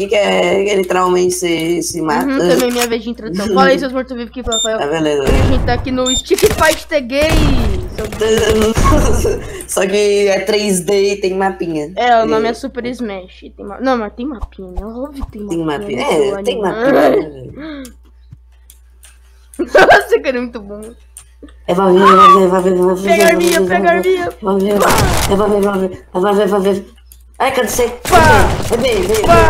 aqui que é literalmente se mata. Também minha vez de introdução. Fala aí, seus mortos-vivos aqui, Rafael. Tá beleza. A gente tá aqui no Stick Fight The Game. Só que é 3D e tem mapinha. É, o nome é Super Smash. Não, mas tem mapinha, né? Óbvio que tem mapinha. Tem mapinha. Nossa, cara, é muito bom. Vai ver. Pega a arminha, pega a arminha. Vai ver. Ai, cadê você? Vem.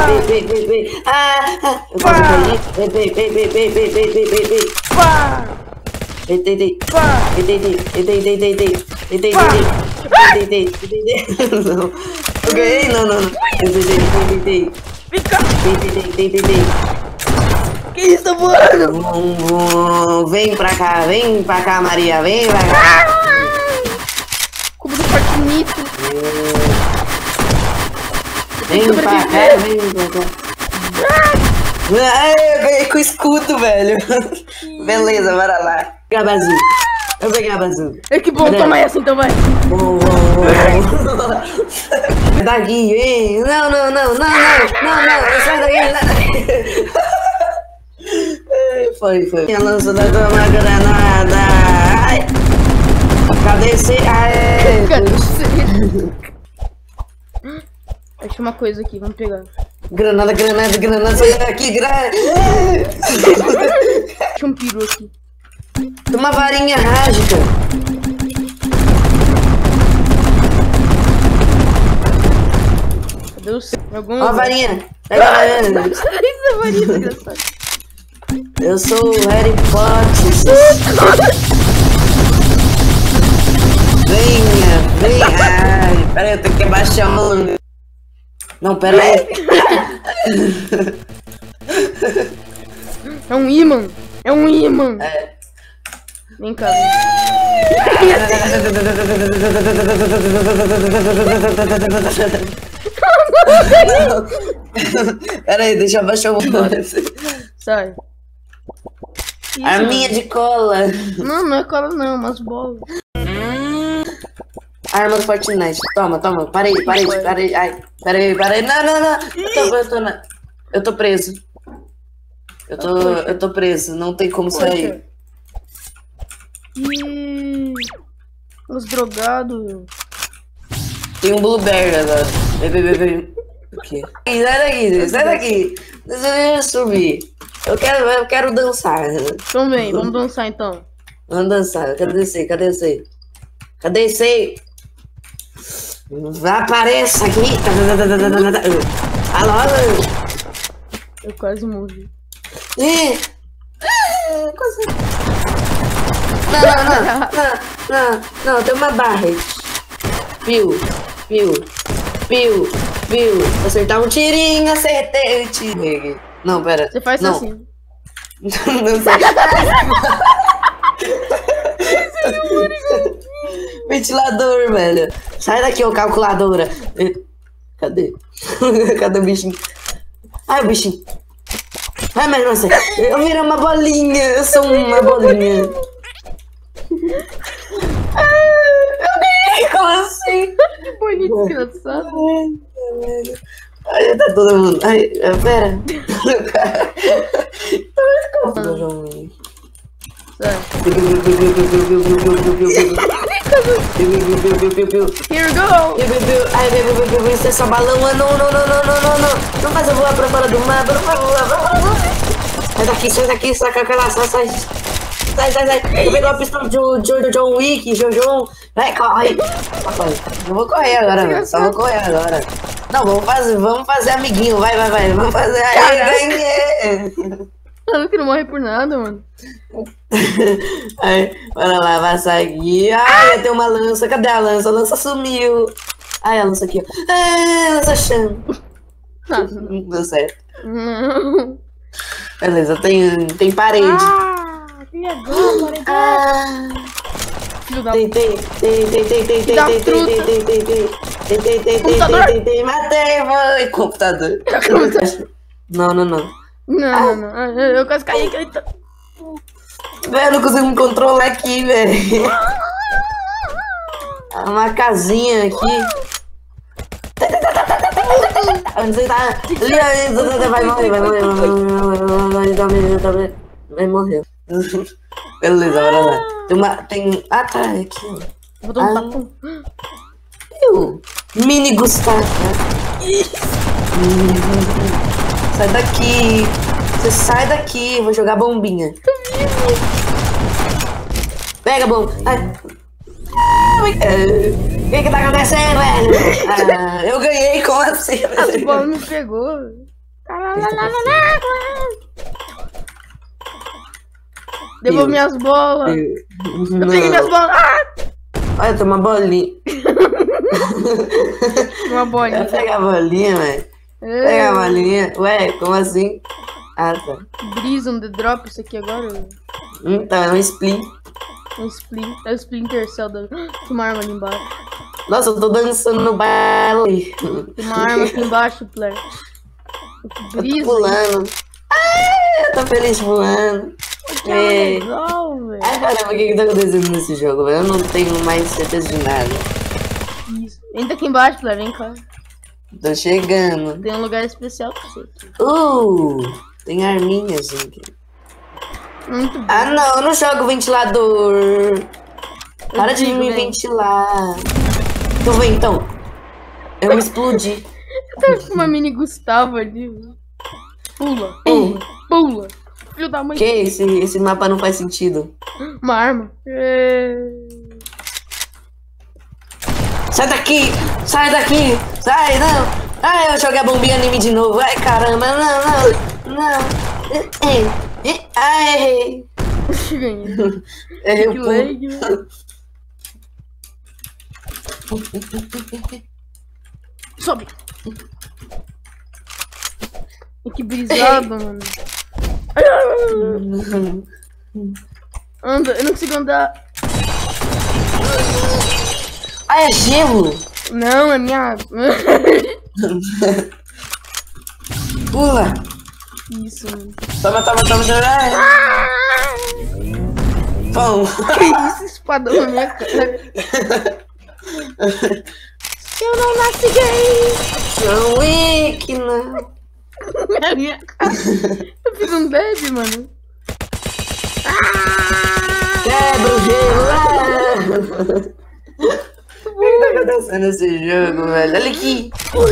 Eu quase caí. Vem. Não. Eu ganhei? Não. Fica. Que isso, mano? Vem pra cá, Maria, vem pra cá. Cubo do Fortnite. Vem pra cá. Ai, eu ganhei com escudo, velho. Beleza, bora lá. Eu peguei a bazuca. Que bom, toma essa então, vai. Sai daqui, vem. Não. Sai daqui. Foi. Minha lança da uma granada. Ai. Cadê esse? Acho uma coisa aqui, vamos pegar. Granada, sai daqui, Deixa um peru aqui. Tem uma varinha mágica. Cadê o seu? Uma varinha. Pega a varinha. Isso é varinha, desgraçado. Eu sou o Harry Potter. Venha. Ai, peraí, eu tenho que abaixar a mão. Não, peraí. É um imã. É. Vem cá. Peraí, deixa eu abaixar o mão. Sai. Arminha de cola. Não é cola não, umas bolas. Arma do Fortnite. Toma. Parei. Ai, peraí. Não. Eu tô preso. Eu tô preso. Não tem como sair. Os drogados. Tem um blueberry agora. Vem. O quê? Sai daqui. Deixa eu subir. Eu quero dançar. Então vem, vamos dançar então. Vamos dançar. Cadê esse? Apareça aqui. Alô? Eu quase morri. Quase. Não, tem uma barra. Piu. Acertar um tirinho, acertei o tiro. Não, pera. Você faz não. assim. Não sei. Ventilador, velho. Sai daqui, ô calculadora. Cadê? Cadê o bichinho? Ai, o bichinho. Ai, mas nossa, eu virei uma bolinha. Eu sou uma bolinha. Eu ganhei, como assim? Que bonito, desgraçado. Ai, tá todo mundo. Ai, pera. Here we go! Ai, isso é só balão. Não faz eu voar pra fora do mar. Sai daqui, saca aquela. Sai. Eu peguei uma pistola de John Wick, Jojo. Vai, corre. Eu vou correr agora, mano. Só vou correr agora. Não, vamos fazer amiguinho. Vai. Vamos fazer. Ai, ganhei. Eu que não morre por nada, mano. Ai, bora lá, vai sair. Ai, eu tenho uma lança. Cadê a lança? A lança sumiu. Ai, a lança aqui, ó. Ai, a lança chão. Não deu certo. Não. Beleza, tem parede. Que legal, Tem. Matei, mãe. Computador. Não. Não. Eu quase caí. Velho, eu não consigo me controlar aqui, velho. Uma casinha aqui. Onde você tá? Ali, vai morrer, vai morrer. Beleza, bora lá. Tem... Ah, tá, é aqui, ó. Vou dar um tapão. Mini Gustavo. Sai daqui. Você sai daqui. Vou jogar bombinha. Pega a bomba. O que tá acontecendo, velho? Eu ganhei, como assim? As bolas me pegou. Devolve minhas bolas. Eu peguei minhas bolas. Olha, tem uma bolinha. Uma bolinha. Pega a bolinha, velho. Pega a bolinha. Ué, como assim? Ah, tá. Brisa, The Drop, isso aqui agora. Tá, é um split. É o Splinter Cell da... Tem uma arma ali embaixo. Nossa, eu tô dançando no baile. Tem uma arma aqui embaixo, player. Brisa. Pulando. Ai, eu tô feliz voando. Que legal, velho. Ai, caramba, o que tá acontecendo nesse jogo, velho? Eu não tenho mais certeza de nada. Isso. Entra aqui embaixo, player, vem cá. Tô chegando. Tem um lugar especial pra você aqui. Tem arminhas aqui. Muito bom. Ah, não, eu não jogo ventilador. Para de me ventilar. Então vem, então. Eu me explodi. Eu tô com uma mini Gustavo ali. Pula, pula, pula. Filho da mãe. Que? Esse mapa não faz sentido. Uma arma. Sai daqui! Sai daqui! Sai, não! Ai, eu joguei a bombinha em mim de novo. Ai, caramba, não. Ai, errei. Errei o pulo. Sobe. Que brisado, mano. Anda, eu não consigo andar. Ah, é gelo? Não, é minha água. Pula. Isso, mano. Toma. Pão. Que isso, espadão na minha cara. Eu não nasci gay. John Wick, não. Na minha cara. Eu fiz um baby, mano. Quebra o gelo. O que tá acontecendo nesse jogo, velho? Olha aqui.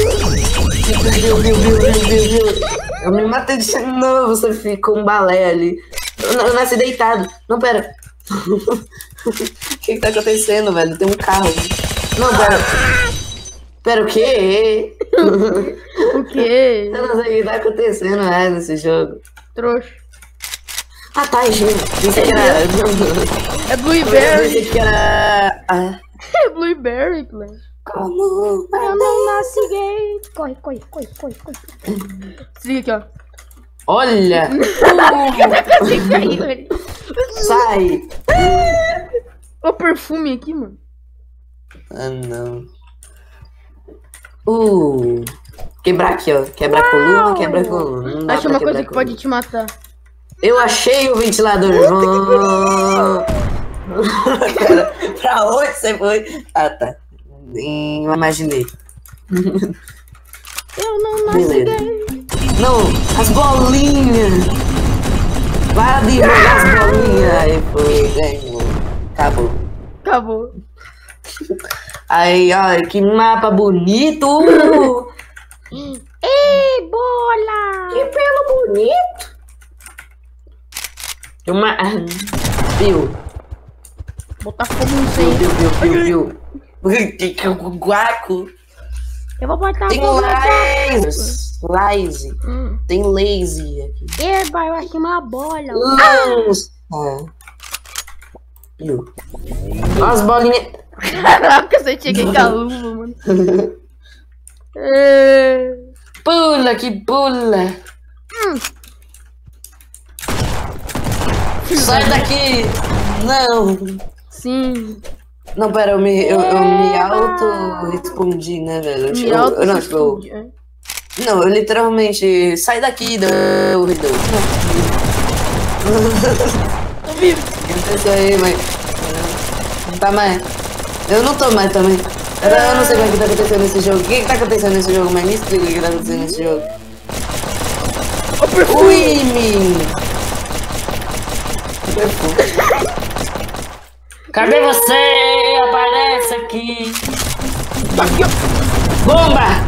Viu. Eu me matei de novo, você ficou um balé ali. Eu nasci deitado. Não, pera. O que tá acontecendo, velho? Tem um carro. Não, pera. Pera, o quê? O quê? Eu não sei o que tá acontecendo nesse jogo. Trouxa. Ah, tá, é gelo. Pensei que era... É Blueberry. Pensei que era... É Blueberry, play. Como? Eu não nasci gay. Corre. Se liga aqui, ó. Olha! Sai! Olha o perfume aqui, mano. Ah, não. Quebrar aqui, ó. Quebra a coluna, quebra a coluna. Não dá Acho pra uma quebrar coisa a que coluna. pode te matar. Eu achei o ventilador. Pra onde você foi? Ah, tá. Nem imaginei. Eu não nasci gay. Não, as bolinhas. Para de jogar as bolinhas. Aí foi, ganhou. Acabou. Aí, olha, que mapa bonito. Ei, bola. Que pelo bonito. Uma... Viu? Botar fogo no centro. Viu? Que guaco. Eu vou botar Tem fogo lazy. Tem lazy aqui. Eba, eu achei uma bola. Lança. Viu? As bolinhas. Caraca, você cheguei com a luva, mano. Pula que pula. Sai daqui. Não. Sim. Não, pera, eu me auto-respondi, né, velho? Não, eu literalmente... Sai daqui, não. Tô vivo. Isso aí, mas... Não tá mais. Eu não tô mais também. Eu não sei o que tá acontecendo nesse jogo. O que tá acontecendo nesse jogo? Mas me explica o que tá acontecendo nesse jogo. Ui, menino. Cadê você? Aparece aqui. Bomba!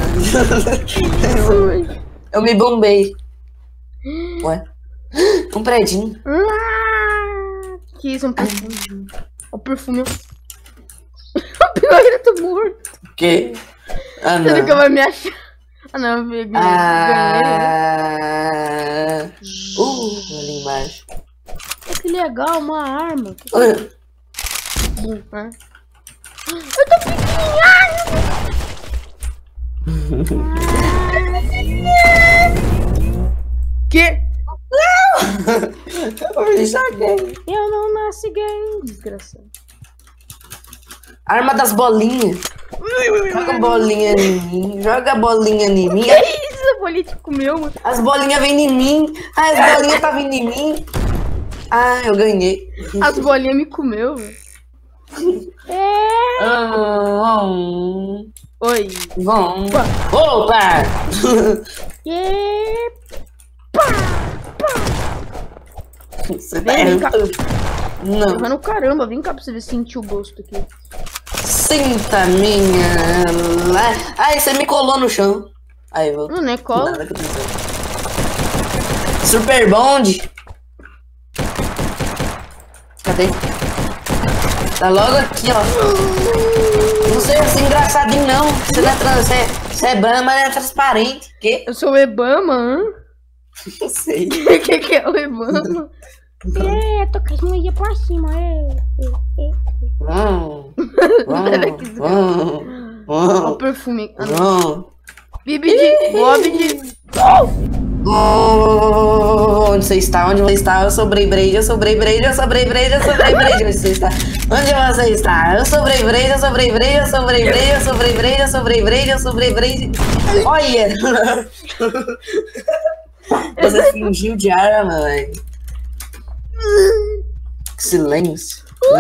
Eu me bombei. Ué? Um predinho. Que isso, um perfume. O perfume. O pior é tô morto. O quê? Ah, Você não. nunca vai me achar. Ah, não, eu ganhei. Ali embaixo. Que legal, uma arma. Olha. Eu tô pequenininho. Que? Eu não nasci gay, desgraçado. Arma das bolinhas. Joga bolinha em mim. Joga bolinha em mim. Que isso? A bolinha comeu, mano. As bolinhas vêm em mim. As bolinhas tá vindo em mim. Ah, eu ganhei. As bolinhas me comeu, velho. Oi. Vamos. Opa! Você tá Vem cá. Não. Vai no caramba, vem cá pra você sentir o gosto aqui. Sinta minha. Ai, você me colou no chão. Aí, vou. Não é cola. Nada aconteceu. Super Bond. Cadê? Tá logo aqui, ó. Não sei assim engraçadinho, não. Você não é você é Bama, mas é transparente. Que? Eu sou o Ebama, hã? Não sei. O que é o Ebama? Tô com as moedinhas pra cima, Olha o perfume. Bibidi, Bobidi. Onde você está? Onde você está? Eu sou Brei-Brei, eu sou Brei-Brei, eu sou Brei-Brei, eu sou Brei-Brei. Onde você está? Onde você está? Eu sou Brei-Brei, eu sou Brei-Brei, eu sou Brei-Brei, eu sou Brei-Brei, eu sou Brei-Brei, eu sou Brei-Brei. Olha! Você fingiu de arma, velho. Que silêncio.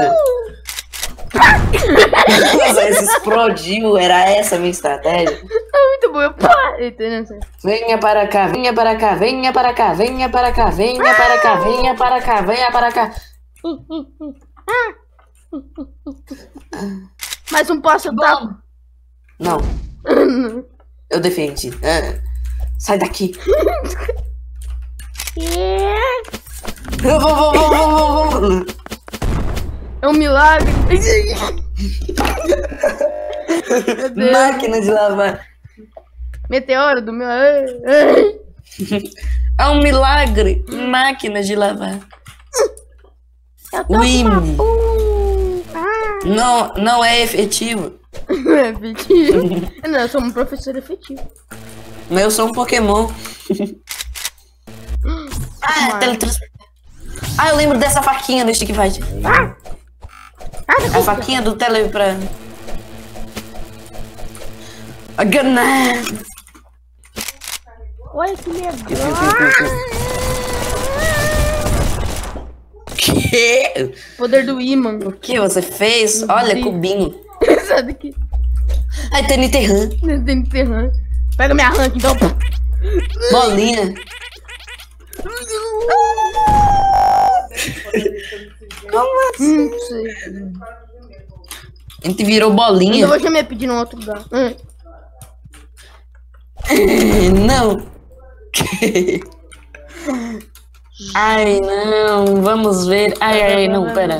Nossa, esse explodiu, era essa a minha estratégia. É muito bom, eu entendeu? Venha para cá, venha para cá, venha para cá, venha para cá, venha para cá, venha para cá, venha para cá. Mais um passo Bom. Não, eu defendi. Sai daqui. Vou. É um milagre. Máquina de lavar. Meteoro do meu. É um milagre. Máquina de lavar. Não é efetivo. Não é efetivo. Não, eu sou um professor efetivo. Mas eu sou um Pokémon. Teletransporte. Eu lembro dessa faquinha no Stick Fight. A faquinha do tele pra... A granada. Olha que legal. Que? Poder do imã. O que você fez? Olha, cubinho. Sai daqui. Ai, TNT RAM. TNT RAM. Pega minha rank, então. Bolinha. Como assim? Não sei. A gente virou bolinha. Eu vou chamar pedindo um outro lugar. Não. Ai, não. Vamos ver. Ai, não, pera.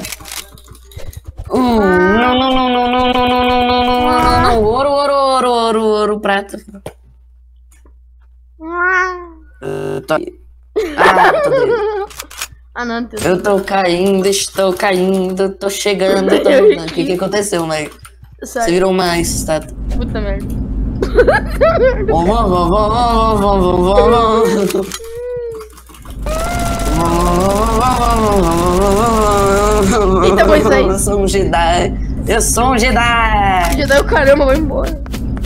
Não. Ouro, prata. Tô doido. Não, eu tô caindo, estou caindo, tô chegando, O que aconteceu, Mike? Você virou uma estátua. Puta merda. Eita, Moisés. Eu sou um Jedi. Eu sou um Jedi. Jedi, o caramba, vai embora.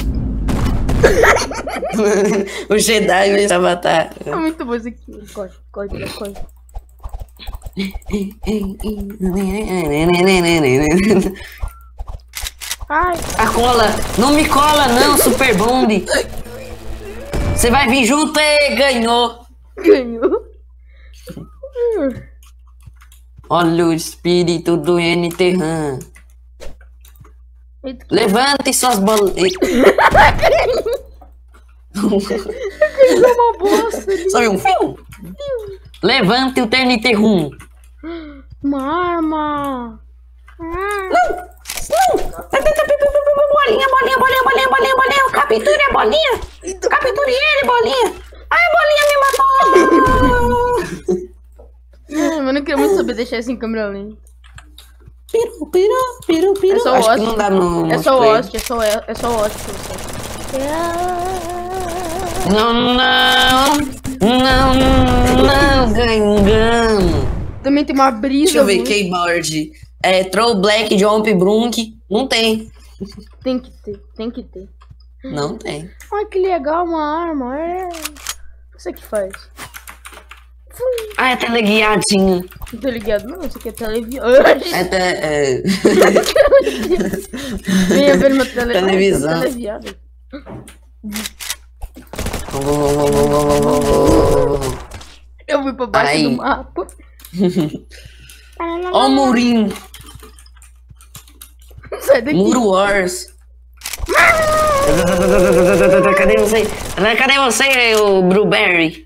O Jedi me avatar. É muito bom isso aqui. Corre. Ai. A cola. Não me cola não, Super Bomb. Você vai vir junto e ganhou. Ganhou. Olha o espírito do NT-RAM. Levante suas bolas. Uma bosta. Sabe um fio? Levante o TNT-RAM. Uma arma. Não! Bolinha. Capture a bolinha. Capture ele, bolinha. Ai, a bolinha me matou. Ai, mas eu não queria muito saber deixar isso em câmera lenta. Piru. É só o Acho que Ost. não dá no É só o multiplayer. Ost, é só o Ost pra você. Não, ganhamos. Também tem uma brisa. Deixa eu ver, muito. keyboard. Troll, Black, Jump, Brunk. Não tem. Tem que ter. Não tem. Ai, que legal, uma arma. Isso aqui faz. Ah, é teleguiadinho. Não tô ligado, não. Isso aqui é televiagem. Venha ver meu Televisão. televiagem. Eu fui pra baixo Aí. do mapa. Ó o murinho. Sai daqui. Muro Wars. Cadê você? Cadê você, o Blueberry?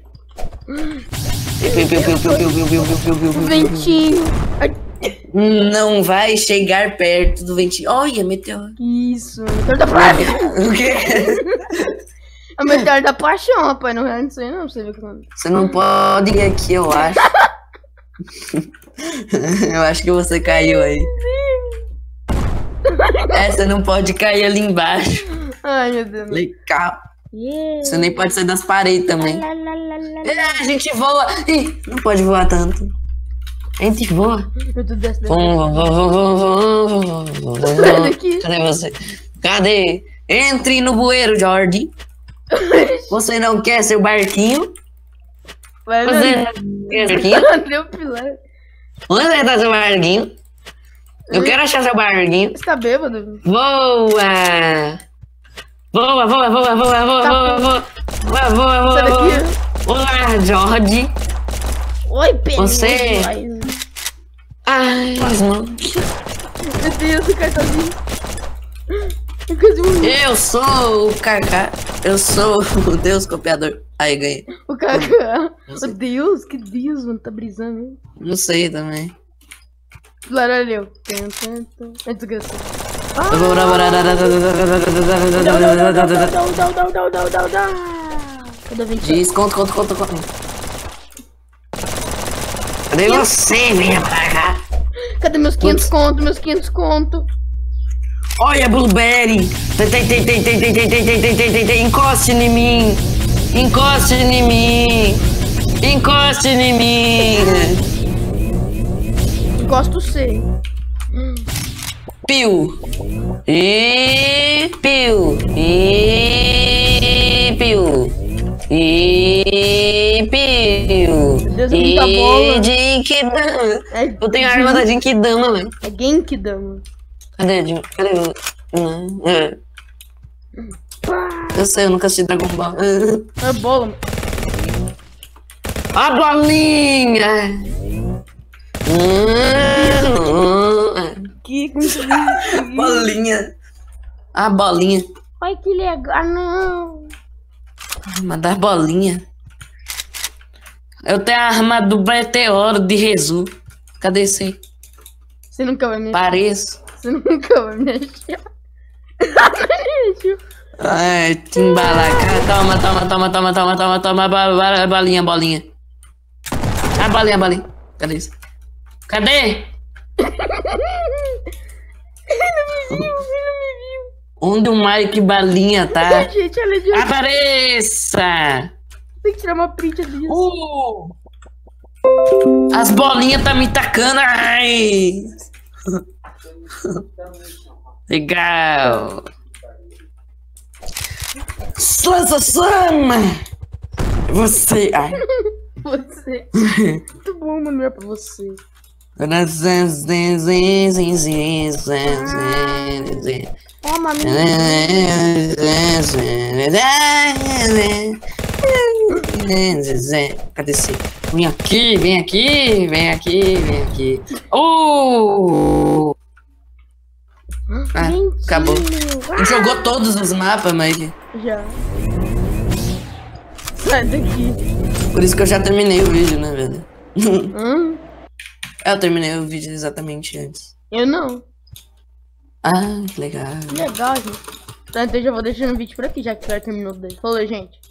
Ventinho. Ai, Não vai chegar perto do ventinho. Olha, meteoro. isso. Meteoro da paixão. O quê? É o meteoro da paixão, rapaz. Não é isso aí, não. Você vê que não. Você não pode ir aqui, eu acho. Eu acho que você caiu aí. Você não pode cair ali embaixo. Ai, meu Deus. Legal. Yeah. Você nem pode sair das paredes também. Lá, lá, lá, lá, lá. A gente voa. Ih, não pode voar tanto. A gente voa. Eu tô descendo. Sai daqui. Cadê você? Cadê? Entre no bueiro, Jordi. Você não quer seu barquinho? Vai, Você vai. não quer seu barquinho? Deu pilar. Onde está seu barquinho? Eu quero achar seu barquinho. Você tá bêbado? Voa! Voa! Sai daqui. Olá, Jordi. Oi, Penny. Você- Meu Ai, mano. Deus, o cartãozinho. Eu quase morri. Eu sou o Kaká. Eu sou o Deus copiador. Aí, ganhei. O Kaká. Não O sei. Deus, que Deus, mano. Tá brisando, hein? Não sei também. Laralheu. É desgraçado. Cadê o ventinho? Diz, conta. Cadê você? Venha pra cá. Cadê meus 500 conto? Meus 500 conto. Olha, Blueberry. Encoste em mim. Encoste em mim. Encoste em mim. Gosto C. Piu. E piu. E piu. E piu. Deus, é muita bola. E Jinkidama. É, Eu tenho a arma da Jinkidama, velho. É Genkidama. Cadê a Cadê o... Não, é. Eu sei, eu nunca assisti Dragon Ball. É bola, mano. A bolinha! Que muito Bolinha! A bolinha. Ai, que legal. Ah, não. Arma da bolinha. Eu tenho a arma do meteoro de Jesus. Cadê você? Você nunca vai me achar. Pareço. Você nunca vai me achar. Ai, timbalaca. Toma. Bolinha. A bolinha. Cadê isso? Cadê? Ele não me viu. Onde o Mike Balinha tá? Gente, olha de Apareça! Tem que tirar uma print disso. As bolinhas tá me tacando. Ai! Legal! Lança-sama! Você! Ai! Você. Muito bom, mano. É pra você. Ó, maminha. Cadê esse? Vem aqui, vem aqui, vem aqui, vem aqui. Ah, acabou. A gente jogou todos os mapas, Mike. Já. Sai daqui. Por isso que eu já terminei o vídeo, né, velho? Hum? Eu terminei o vídeo exatamente antes. Eu não. Ah, que legal. Que legal, gente. Então eu já vou deixando o vídeo por aqui, já que o cara terminou dele. Falou, gente.